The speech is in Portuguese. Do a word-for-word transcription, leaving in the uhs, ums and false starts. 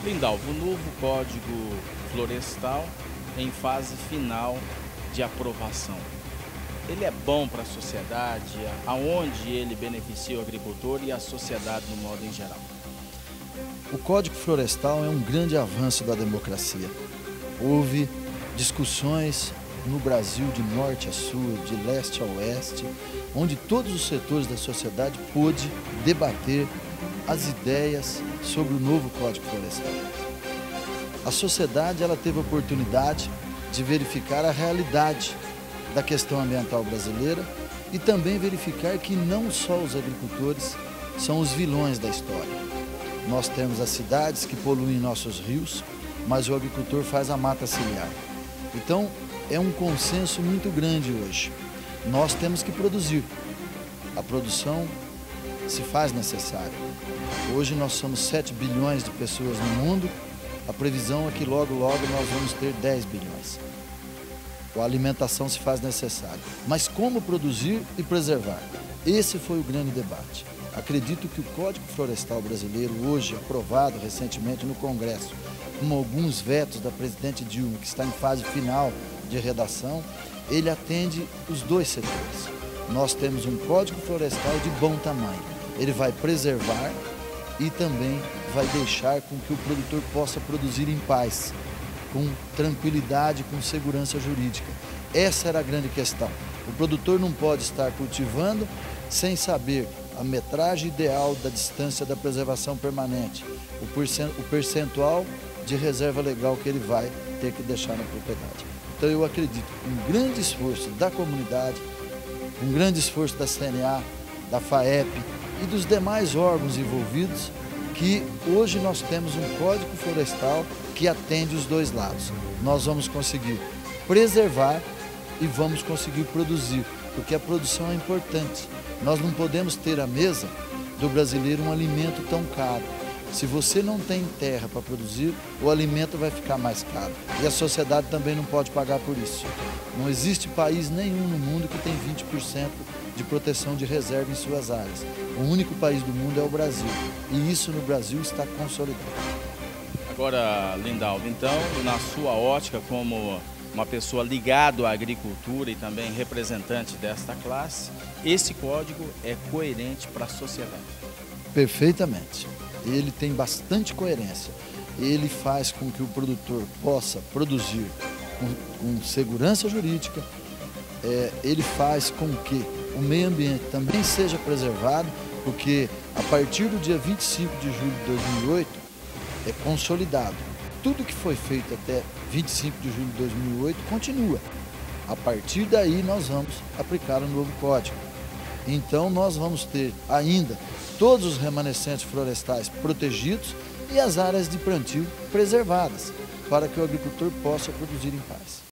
Lindalvo, o novo Código Florestal em fase final de aprovação. Ele é bom para a sociedade, aonde ele beneficia o agricultor e a sociedade no modo em geral? O Código Florestal é um grande avanço da democracia. Houve discussões no Brasil de norte a sul, de leste a oeste, onde todos os setores da sociedade pôde debater as ideias sobre o novo Código Florestal. A sociedade ela teve a oportunidade de verificar a realidade da questão ambiental brasileira e também verificar que não só os agricultores são os vilões da história. Nós temos as cidades que poluem nossos rios, mas o agricultor faz a mata ciliar. Então, é um consenso muito grande hoje. Nós temos que produzir. A produção se faz necessária. Hoje nós somos sete bilhões de pessoas no mundo, a previsão é que logo, logo nós vamos ter dez bilhões. A alimentação se faz necessária. Mas como produzir e preservar? Esse foi o grande debate. Acredito que o Código Florestal brasileiro, hoje aprovado recentemente no Congresso, com alguns vetos da presidente Dilma, que está em fase final de redação, ele atende os dois setores. Nós temos um Código Florestal de bom tamanho. Ele vai preservar e também vai deixar com que o produtor possa produzir em paz, com tranquilidade, com segurança jurídica. Essa era a grande questão. O produtor não pode estar cultivando sem saber a metragem ideal da distância da preservação permanente, o percentual de reserva legal que ele vai ter que deixar na propriedade. Então eu acredito que um grande esforço da comunidade, um grande esforço da C N A, da FAEP e dos demais órgãos envolvidos, que hoje nós temos um Código Florestal que atende os dois lados. Nós vamos conseguir preservar e vamos conseguir produzir, porque a produção é importante. Nós não podemos ter à mesa do brasileiro um alimento tão caro. Se você não tem terra para produzir, o alimento vai ficar mais caro. E a sociedade também não pode pagar por isso. Não existe país nenhum no mundo que tem vinte por cento de proteção de reserva em suas áreas. O único país do mundo é o Brasil. E isso no Brasil está consolidado. Agora, Lindalvo, então, na sua ótica como uma pessoa ligada à agricultura e também representante desta classe, esse código é coerente para a sociedade? Perfeitamente. Ele tem bastante coerência. Ele faz com que o produtor possa produzir com, com segurança jurídica, é, ele faz com que o meio ambiente também seja preservado, porque a partir do dia vinte e cinco de julho de dois mil e oito é consolidado. Tudo que foi feito até vinte e cinco de julho de dois mil e oito continua. A partir daí nós vamos aplicar o novo código. Então nós vamos ter ainda todos os remanescentes florestais protegidos e as áreas de plantio preservadas, para que o agricultor possa produzir em paz.